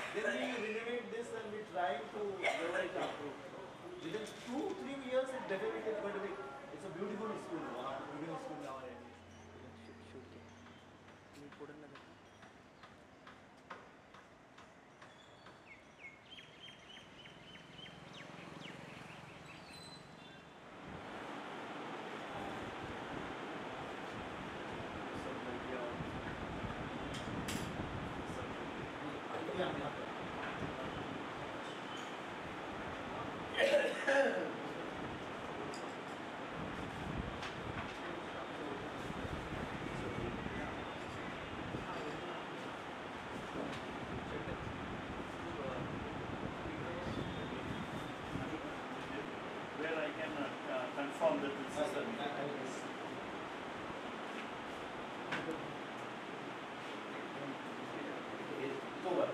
Then we renovate this and we try to level it up. Within 2-3 years, it definitely is going to be. It's a beautiful school. One of the beautiful school now. Shoot के मी पुढे ना देखा where I can confirm that this is the Over.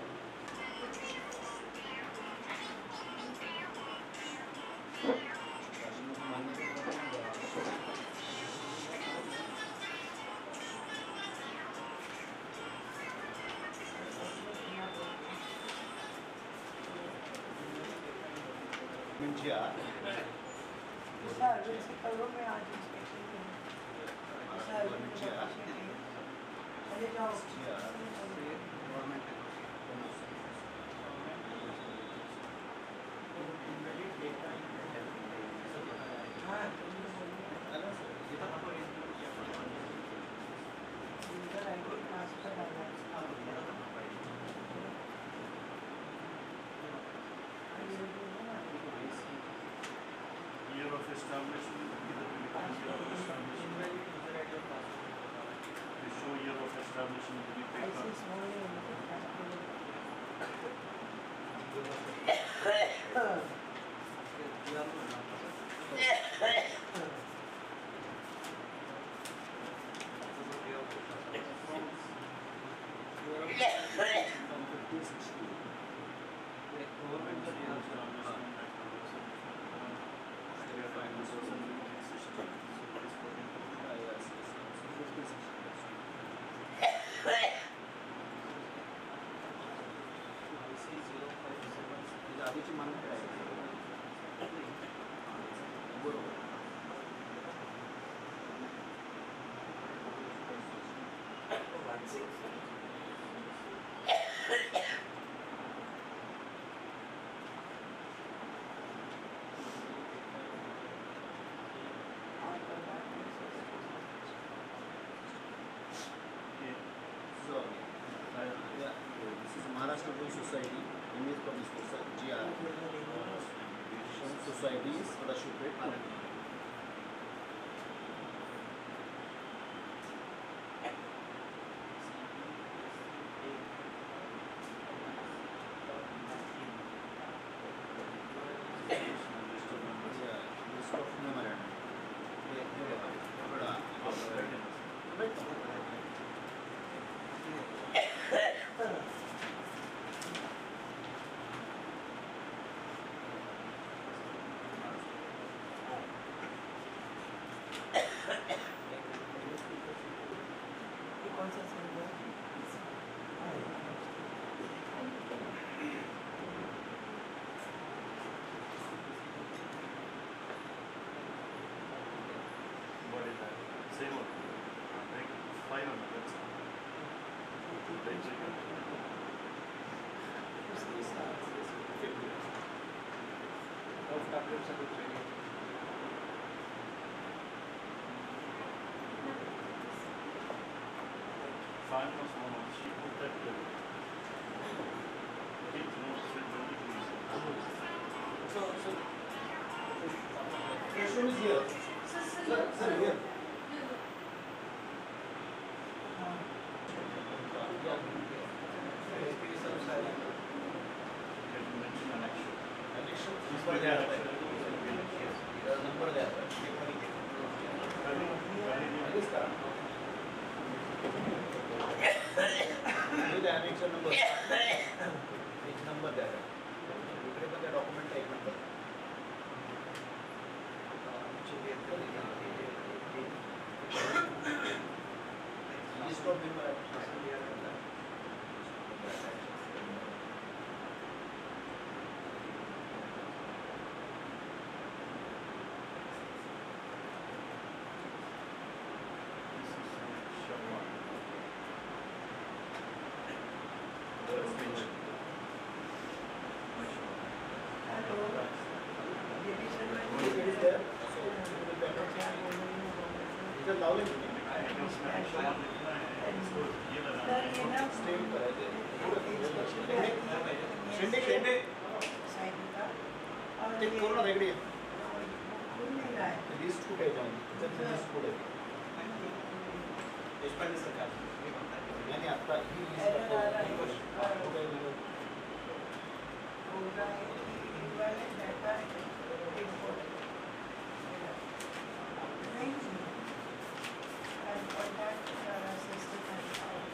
Minchia. year of establishment, year of establishment. The show year of establishment will be picked up. आधीची मान्यता आहे बरोबर So, yeah, this is Maharashtra Blue Society, Image Public Society, GR. Societies for the Shipwreck. List of memorandum. What is that? Same one. Like 500. That's all. Fine was one of she put that it knows with So, question is here. Sir, here. mention an action. Number there. Number there. The annexure number. Each number there. इकडे पण त्या document एक number list of member लिखना है इसको ये sir लगाना ये है ना स्टेट करायचे शेंडे शेंडे साइड का और ते ये करू ना इकडे खुल नहीं रहा है लिस्ट कुठे आहे त्याच्यामध्ये लिस्ट कुठे आहे देशपांडे सरकार नाही आता ही Error आ रहा है। लिस्ट कुठे आहे बोल रहा है कि invalid data input नहीं and contact system and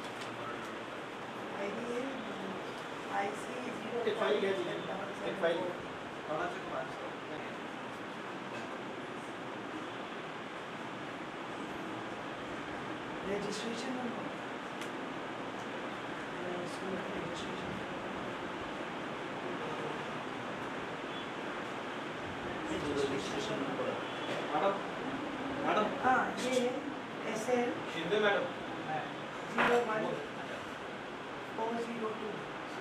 ID है IC एक फाइल घ्यायची एक फाइल कोणाचे Kumar registration number student registration registration number madam madam हाँ ये SL शिंदे मॅडम 01402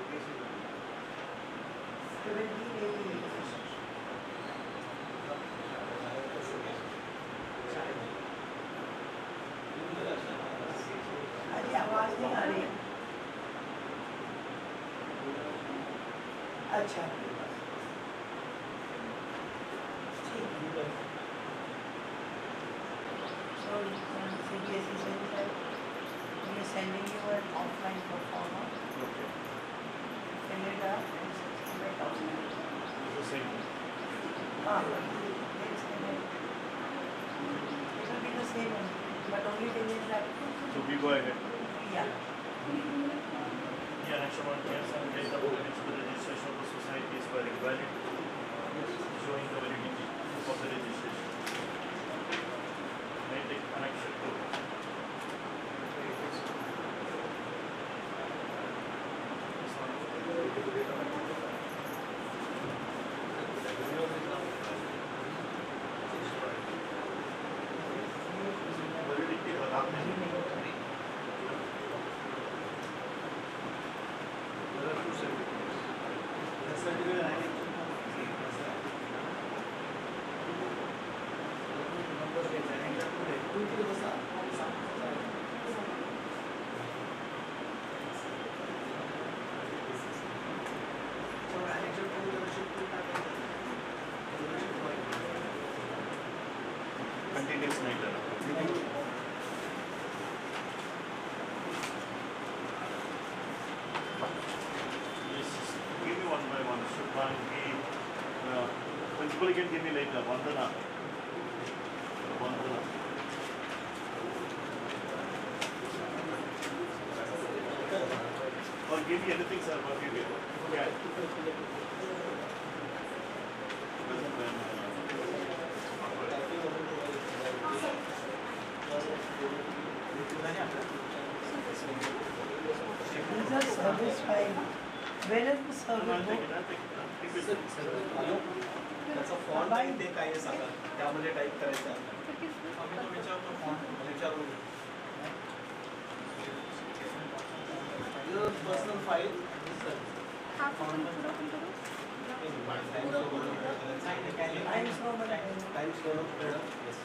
अरे आवाज नहीं आ रही अच्छा ठीक so CBSE said that we are sending you an offline performer fill it up and 600,000 It's the same. it's in it. It will be the same only, but only thing is that So we go ahead. yeah. Yeah, next one, yes, and date of which the registration of the society is very valid, showing the validity of the registration. May take connection to validity और आपने certificate आहे continuous नहीं करना. Yes, give me one by one. Shubhan, principal can give me later. Vandana. Vandana. Or give me anything, sir. What you get. Yeah. These are service file. Where is the service book? Hello त्याचा font आहे ते काय आहे सांगा त्यामध्ये type करायचं आहे आम्ही तो विचारतो फॉन्ट विचारू personal file Times Roman. Times करून मॅडम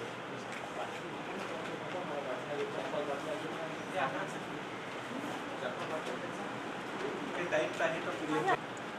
ते टाईप आहे तर पुढे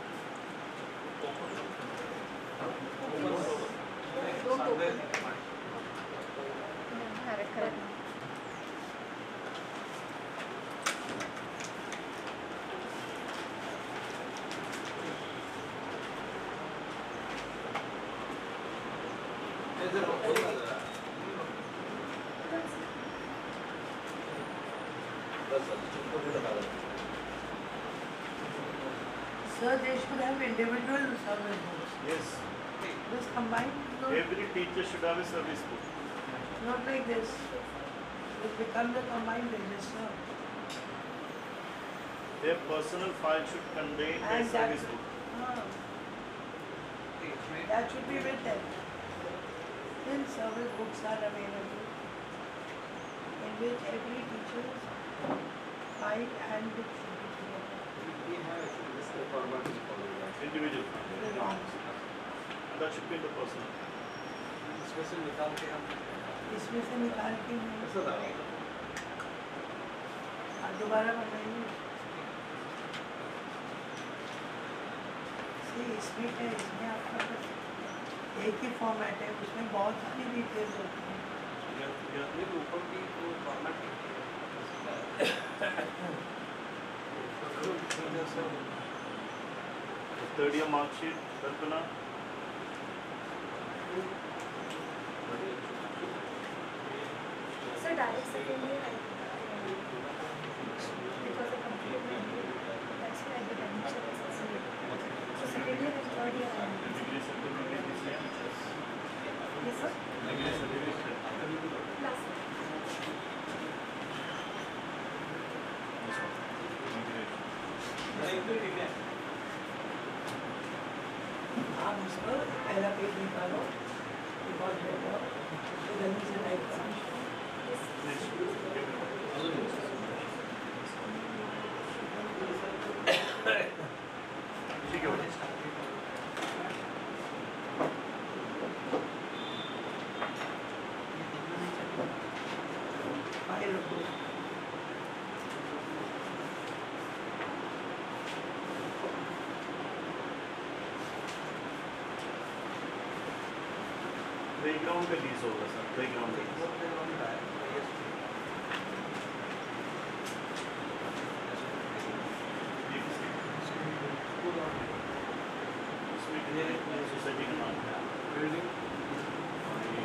Sir, they should have individual service books. Yes. This combined, no, Every teacher should have a service book. not like this. It becomes a combined register. Their personal file should contain a And service book. Ah, that should be with them. Then service books are available in which every teacher's file and book should be clear. we have actually this format is followed. Individual. The wrong. And that should be in the personal. Special निकाल के हम इसमें से निकाल के मैं कसं दाखवतो दोबारा बनाइए। इसमें क्या है, इसमें आपका बस एक ही फॉर्मेट है, उसमें बहुत सारी डिटेल्स होती हैं। ऊपर की वो format third year mark sheet, Kalpana. So direct second year because I completed my degree. That's why I did admission as SCA. So second year and third year I am. Degree certificate this year. Yes sir. Degree certificate. Last year. This one. Congratulations. आप उसका पहला page निकालो, बहुत better, जल्दी से type करो। Please, give it. ठीक है बेटा। फाइल रखो। प्लेग्राउंड का लीज होगा सर, प्लेग्राउंड का ये किसकी इसमें सोसाइटी का नाम है बिल्डिंग और ये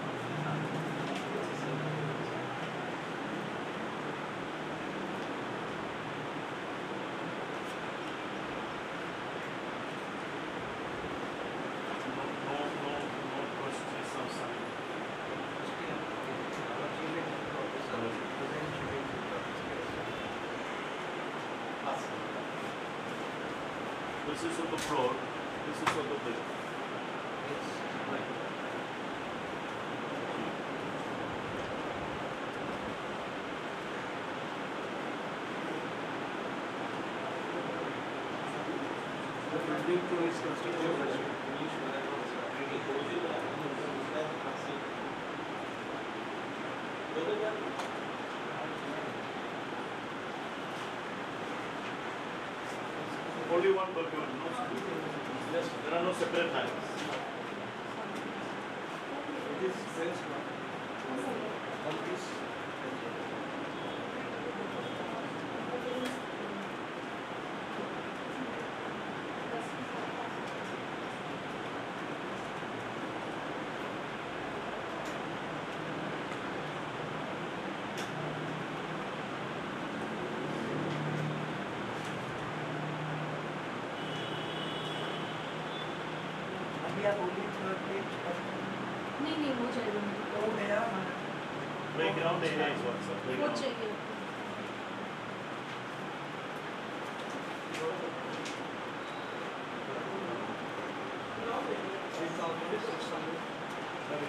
no questions of sign. This is on the floor, this is on the building. Building तो इस Only one document, no separate. There are no separate files. It is French one. One piece. अभी आप बोलिए third page पर। नहीं हो जाएगा मुझे। हो गया हमारा। Playground area is what, sir? वो Playground. चाहिए।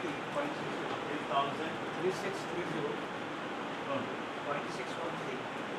$8,000. 3630 No. 2613